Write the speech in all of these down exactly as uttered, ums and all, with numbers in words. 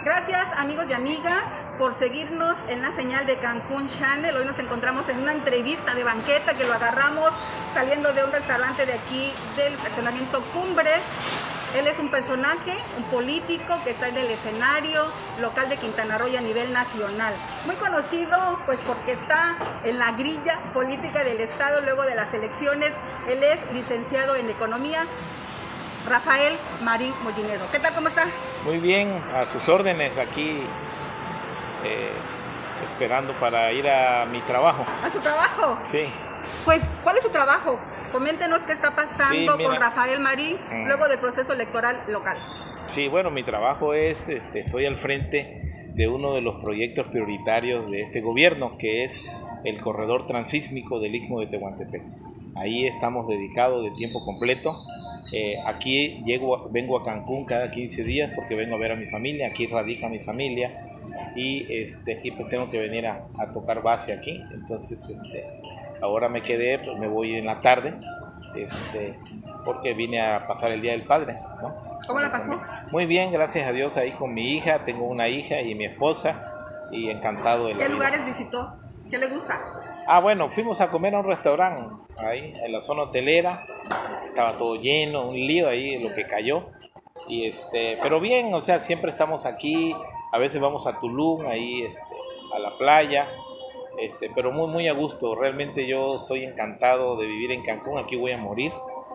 Gracias amigos y amigas por seguirnos en la señal de Cancún Channel. Hoy nos encontramos en una entrevista de banqueta que lo agarramos saliendo de un restaurante de aquí del fraccionamiento Cumbres. Él es un personaje, un político que está en el escenario local de Quintana Roo y a nivel nacional. Muy conocido pues porque está en la grilla política del estado luego de las elecciones. Él es licenciado en Economía, Rafael Marín Mollinedo. ¿Qué tal? ¿Cómo está? Muy bien, a sus órdenes aquí, eh, esperando para ir a mi trabajo. ¿A su trabajo? Sí. Pues, ¿cuál es su trabajo? Coméntenos qué está pasando sí, con Rafael Marín mm. luego del proceso electoral local. Sí, bueno, mi trabajo es, este, estoy al frente de uno de los proyectos prioritarios de este gobierno, que es el corredor transísmico del Istmo de Tehuantepec. Ahí estamos dedicados de tiempo completo. Eh, aquí llego, vengo a Cancún cada quince días porque vengo a ver a mi familia, aquí radica mi familia y, este, y pues tengo que venir a, a tocar base aquí. Entonces este, ahora me quedé, pues me voy en la tarde este, porque vine a pasar el Día del Padre, ¿no? ¿Cómo la pasó? Muy bien, gracias a Dios, ahí con mi hija, tengo una hija y mi esposa y encantado de la ¿Qué vida. lugares visitó? ¿Qué le gusta? Ah, bueno, fuimos a comer a un restaurante ahí en la zona hotelera, estaba todo lleno, un lío ahí, lo que cayó, y este, pero bien, o sea, siempre estamos aquí, a veces vamos a Tulum, ahí este, a la playa, este, pero muy, muy a gusto, realmente yo estoy encantado de vivir en Cancún, aquí voy a morir,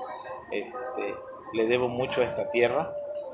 este, le debo mucho a esta tierra,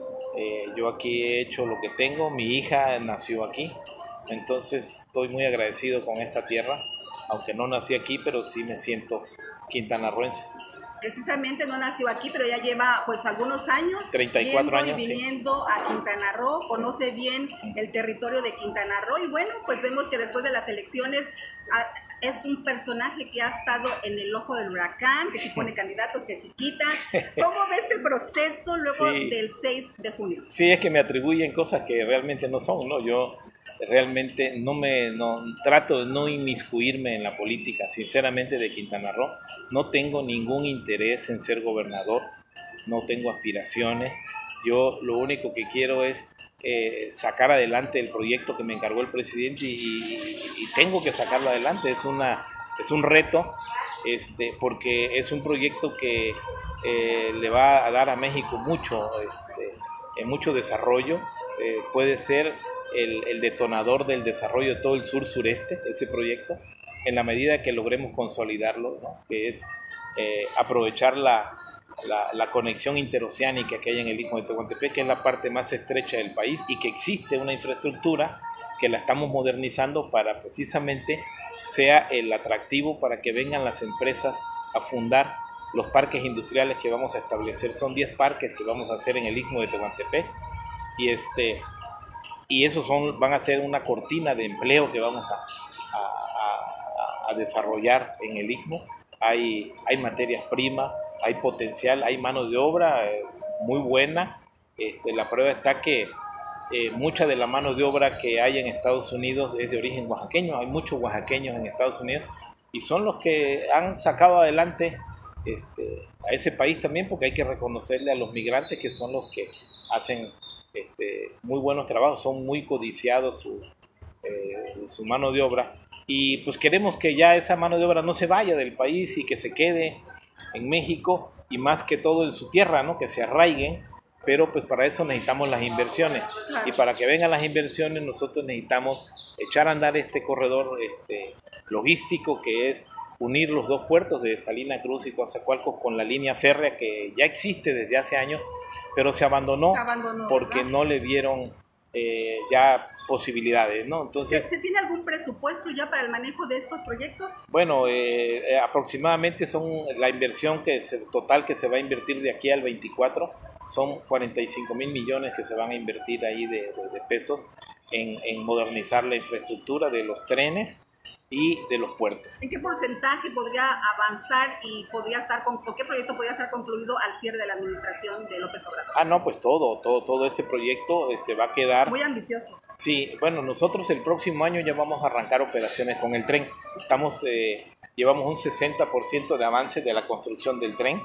eh, yo aquí he hecho lo que tengo, mi hija nació aquí, entonces estoy muy agradecido con esta tierra, aunque no nací aquí, pero sí me siento quintanarroense. Precisamente no nació aquí, pero ya lleva pues algunos años treinta y cuatro años, y viniendo sí. a Quintana Roo, conoce bien el territorio de Quintana Roo y bueno, pues vemos que después de las elecciones a, es un personaje que ha estado en el ojo del huracán, que si pone candidatos, que si quita. ¿Cómo ves este proceso luego sí. del seis de junio? Sí, es que me atribuyen cosas que realmente no son, ¿no? Yo realmente no me no, trato de no inmiscuirme en la política, sinceramente, de Quintana Roo. No tengo ningún interés en ser gobernador, no tengo aspiraciones. Yo lo único que quiero es eh, sacar adelante el proyecto que me encargó el presidente y, y, y tengo que sacarlo adelante. Es una es un reto, este, porque es un proyecto que eh, le va a dar a México mucho, este, mucho desarrollo. Eh, puede ser El, el detonador del desarrollo de todo el sur-sureste, ese proyecto, en la medida que logremos consolidarlo, ¿no? Que es eh, aprovechar la, la, la conexión interoceánica que hay en el Istmo de Tehuantepec, que es la parte más estrecha del país y que existe una infraestructura que la estamos modernizando para precisamente sea el atractivo para que vengan las empresas a fundar los parques industriales que vamos a establecer. Son diez parques que vamos a hacer en el Istmo de Tehuantepec y este... y esos son, van a ser una cortina de empleo que vamos a, a, a, a desarrollar en el Istmo. Hay, hay materias primas, hay potencial, hay mano de obra eh, muy buena. Este, la prueba está que eh, mucha de la mano de obra que hay en Estados Unidos es de origen oaxaqueño. Hay muchos oaxaqueños en Estados Unidos y son los que han sacado adelante este, a ese país también, porque hay que reconocerle a los migrantes que son los que hacen Este, muy buenos trabajos, son muy codiciados su, eh, su mano de obra y pues queremos que ya esa mano de obra no se vaya del país y que se quede en México y más que todo en su tierra, ¿no? Que se arraiguen, pero pues para eso necesitamos las inversiones y para que vengan las inversiones nosotros necesitamos echar a andar este corredor este, logístico que es unir los dos puertos de Salina Cruz y Coatzacoalcos con la línea férrea que ya existe desde hace años, pero se abandonó, se abandonó porque ¿verdad? No le dieron eh, ya posibilidades, ¿no? Entonces, ¿Se tiene algún presupuesto ya para el manejo de estos proyectos? Bueno, eh, aproximadamente son la inversión que se, total que se va a invertir de aquí al veinticuatro, son cuarenta y cinco mil millones que se van a invertir ahí de, de, de pesos en, en modernizar la infraestructura de los trenes y de los puertos. ¿En qué porcentaje podría avanzar y podría estar con, o qué proyecto podría estar concluido al cierre de la administración de López Obrador? Ah, no, pues todo, todo, todo este proyecto este, va a quedar... Muy ambicioso. Sí, bueno, nosotros el próximo año ya vamos a arrancar operaciones con el tren. Estamos, eh, llevamos un sesenta por ciento de avance de la construcción del tren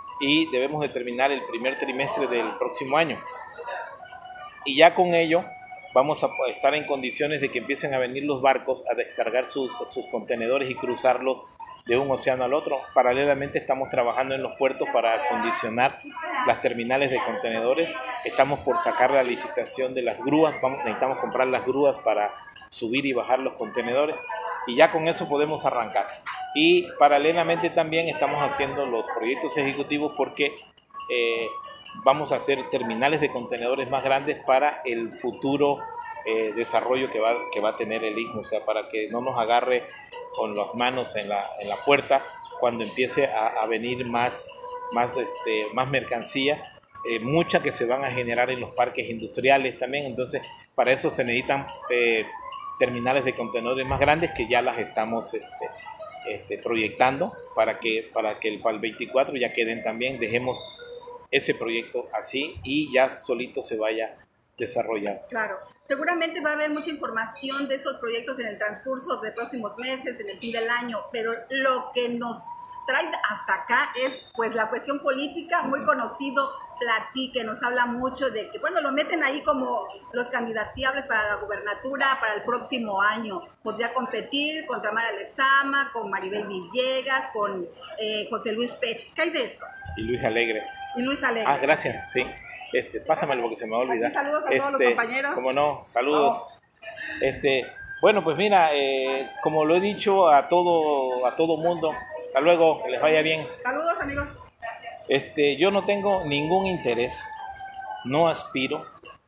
y debemos de terminar el primer trimestre del próximo año. Y ya con ello vamos a estar en condiciones de que empiecen a venir los barcos a descargar sus, sus contenedores y cruzarlos de un océano al otro. Paralelamente estamos trabajando en los puertos para acondicionar las terminales de contenedores. Estamos por sacar la licitación de las grúas, vamos, necesitamos comprar las grúas para subir y bajar los contenedores y ya con eso podemos arrancar. Y paralelamente también estamos haciendo los proyectos ejecutivos porque eh, vamos a hacer terminales de contenedores más grandes para el futuro eh, desarrollo que va, que va a tener el Istmo, o sea, para que no nos agarre con las manos en la, en la puerta cuando empiece a, a venir más, más, este, más mercancía, eh, mucha que se van a generar en los parques industriales también. Entonces para eso se necesitan eh, terminales de contenedores más grandes que ya las estamos este, este, proyectando para que, para que el, para el veinticuatro ya queden también, dejemos ese proyecto así y ya solito se vaya desarrollando. Claro, seguramente va a haber mucha información de esos proyectos en el transcurso de próximos meses, en el fin del año, pero lo que nos trae hasta acá es pues la cuestión política, muy conocido, Platique, nos habla mucho de que, bueno, lo meten ahí como los candidatiables para la gubernatura para el próximo año. Podría competir contra Mara Lezama, con Maribel Villegas, con eh, José Luis Pech. ¿Qué hay de esto? Y Luis Alegre. Y Luis Alegre. Ah, gracias, sí. Este, pásamelo porque se me va a olvidar. Aquí saludos a este, todos los compañeros. Como no, saludos. Oh. Este, bueno, pues mira, eh, como lo he dicho a todo, a todo mundo, hasta luego, que les vaya bien. Saludos, amigos. Este, yo no tengo ningún interés, no aspiro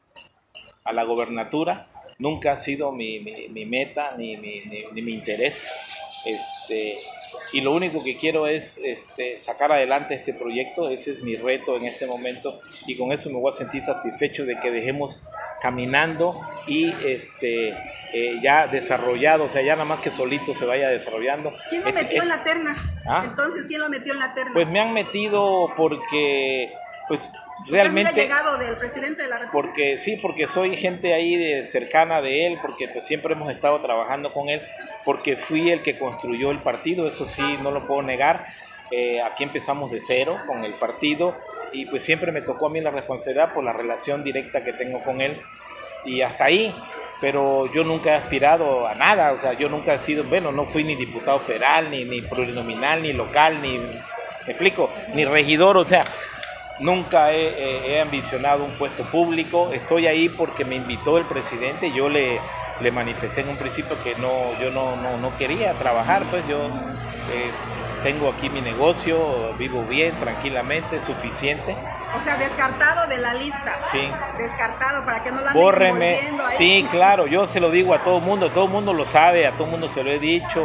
a la gobernatura, nunca ha sido mi, mi, mi meta ni, ni, ni, ni mi interés. Este, y lo único que quiero es este, sacar adelante este proyecto, ese es mi reto en este momento y con eso me voy a sentir satisfecho de que dejemos caminando y este, eh, ya desarrollado, o sea, ya nada más que solito se vaya desarrollando. ¿Quién lo este, metió en la terna? ¿Ah? Entonces, ¿quién lo metió en la terna? Pues me han metido porque, pues realmente... ¿Quién ha llegado del presidente de la República? Porque sí, porque soy gente ahí de, cercana de él, porque pues, siempre hemos estado trabajando con él, porque fui el que construyó el partido, eso sí, no lo puedo negar. Eh, aquí empezamos de cero con el partido y pues siempre me tocó a mí la responsabilidad por la relación directa que tengo con él y hasta ahí, pero yo nunca he aspirado a nada, o sea, yo nunca he sido, bueno, no fui ni diputado federal, ni, ni plurinominal, ni local, ni, me explico, ni regidor, o sea, nunca he, he, he ambicionado un puesto público, estoy ahí porque me invitó el presidente, yo le, le manifesté en un principio que no, yo no, no, no quería trabajar, pues yo eh, tengo aquí mi negocio, vivo bien, tranquilamente, suficiente. O sea, descartado de la lista. Sí. Descartado para que no la anden Bórreme. envolviendo ahí. Sí, claro, yo se lo digo a todo el mundo, todo el mundo lo sabe, a todo el mundo se lo he dicho,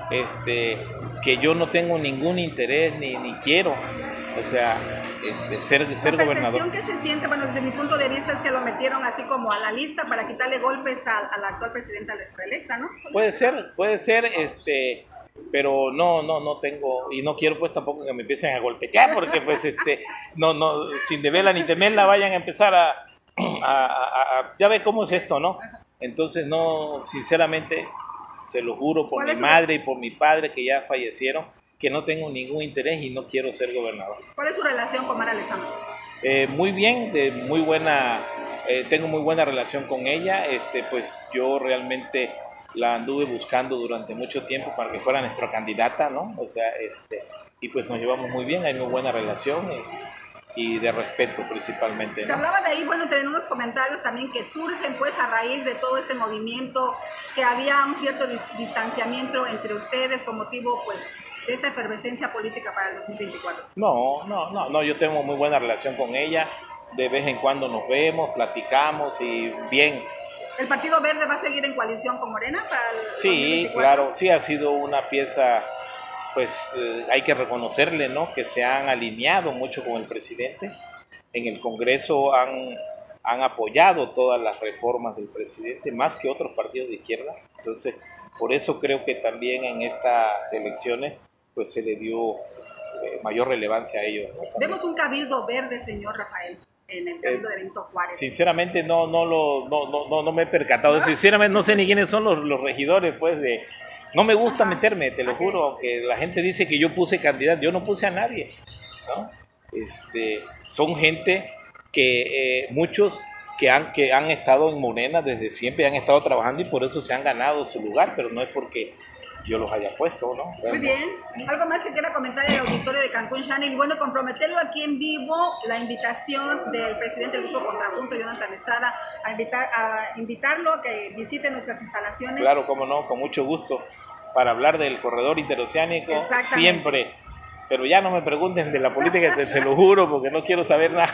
este, que yo no tengo ningún interés ni, ni quiero, o sea, este, ser, ser gobernador. La percepción que se siente, bueno, desde mi punto de vista es que lo metieron así como a la lista para quitarle golpes a, a la actual presidenta reelecta, ¿no? Puede ser, puede ser, este... pero no, no, no tengo, y no quiero pues tampoco que me empiecen a golpetear, porque pues este, no, no, sin deberla ni temerla vayan a empezar a, a, a, a ya ve cómo es esto, ¿no? Entonces no, sinceramente, se lo juro por mi madre y por mi padre que ya fallecieron, que no tengo ningún interés y no quiero ser gobernador. ¿Cuál es su relación con Mara Lezama? Eh, muy bien, de muy buena, eh, tengo muy buena relación con ella, este, pues yo realmente la anduve buscando durante mucho tiempo para que fuera nuestra candidata, ¿no? O sea, este, y pues nos llevamos muy bien, hay muy buena relación y, y de respeto principalmente, ¿no? Se hablaba de ahí, bueno, en unos comentarios también que surgen pues a raíz de todo este movimiento, que había un cierto distanciamiento entre ustedes con motivo pues de esta efervescencia política para el dos mil veinticuatro. No, no, no, no, yo tengo muy buena relación con ella, de vez en cuando nos vemos, platicamos y bien. ¿El Partido Verde va a seguir en coalición con Morena para el Sí, dos mil veinticuatro? claro, sí ha sido una pieza, pues eh, hay que reconocerle, ¿no? Que se han alineado mucho con el presidente. En el Congreso han, han apoyado todas las reformas del presidente, más que otros partidos de izquierda. Entonces, por eso creo que también en estas elecciones, pues se le dio eh, mayor relevancia a ellos, ¿no? Vemos un cabildo verde, señor Rafael, en el cabildo eh, de Benito Juárez. Sinceramente no, no, lo, no, no, no me he percatado. Sinceramente no sé ni quiénes son los, los regidores, pues de... No me gusta meterme, te lo juro, aunque la gente dice que yo puse candidato, yo no puse a nadie, ¿no? Este, son gente que eh, muchos que han, que han estado en Morena desde siempre, han estado trabajando y por eso se han ganado su lugar, pero no es porque yo los haya puesto, ¿no? Muy bien. ¿Algo más que quiera comentar el auditorio de Cancún Channel? Y bueno, comprometerlo aquí en vivo, la invitación del presidente del Grupo Contrapunto, Jonathan Estrada, a, invitar, a invitarlo a que visite nuestras instalaciones. Claro, cómo no, con mucho gusto, para hablar del corredor interoceánico siempre. Pero ya no me pregunten de la política, se lo juro, porque no quiero saber nada.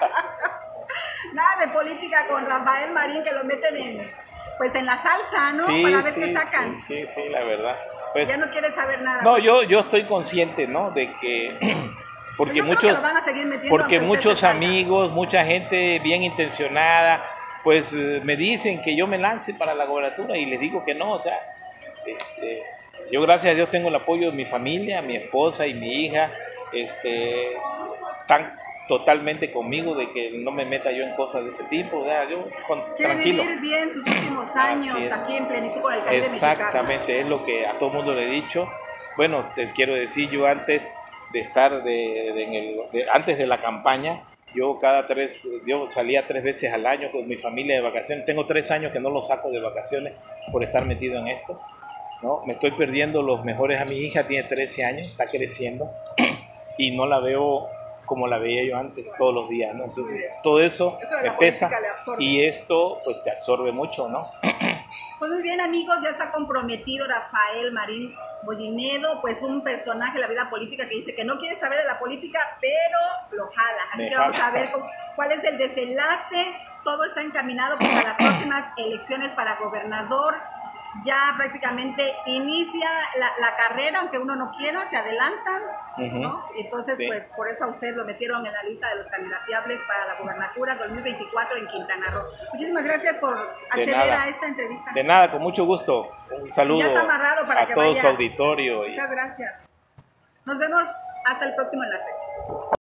Nada de política con Rafael Marín, que lo meten en, pues en la salsa, ¿no? Sí, para ver sí, qué sacan. Sí, sí, sí, la verdad. Pues, ya no quieres saber nada. No, yo, yo estoy consciente, ¿no? De que... Porque pues muchos, que van a seguir metiendo, porque muchos amigos, mucha gente bien intencionada, pues me dicen que yo me lance para la gobernatura y les digo que no, o sea, este... Yo, gracias a Dios, tengo el apoyo de mi familia, mi esposa y mi hija, este, están totalmente conmigo de que no me meta yo en cosas de ese tipo, o sea, yo con, Quiere tranquilo. vivir bien sus últimos años aquí en plenitud con el Caribe Exactamente, mexicano. Es lo que a todo mundo le he dicho. Bueno, te quiero decir, yo antes de estar, de, de, en el, de, antes de la campaña, yo cada tres, yo salía tres veces al año con mi familia de vacaciones. Tengo tres años que no los saco de vacaciones por estar metido en esto. ¿No? Me estoy perdiendo los mejores a mi hija, tiene trece años, está creciendo y no la veo como la veía yo antes, todos los días, ¿no? Entonces, todo eso, eso me pesa y esto pues te absorbe mucho, ¿no? Pues muy bien, amigos, ya está comprometido Rafael Marín Mollinedo, pues un personaje de la vida política que dice que no quiere saber de la política, pero lo jala. Así me que jala. Vamos a ver cómo, cuál es el desenlace. Todo está encaminado para las próximas elecciones para gobernador. Ya prácticamente inicia la, la carrera, aunque uno no quiera, se adelantan, uh-huh. ¿no? Entonces, sí. Pues por eso a usted lo metieron en la lista de los candidateables para la gubernatura dos mil veinticuatro en Quintana Roo. Muchísimas gracias por acceder a esta entrevista. De nada, con mucho gusto. Un saludo ya está amarrado para a que todo vaya. Su auditorio. Muchas gracias. Nos vemos hasta el próximo enlace.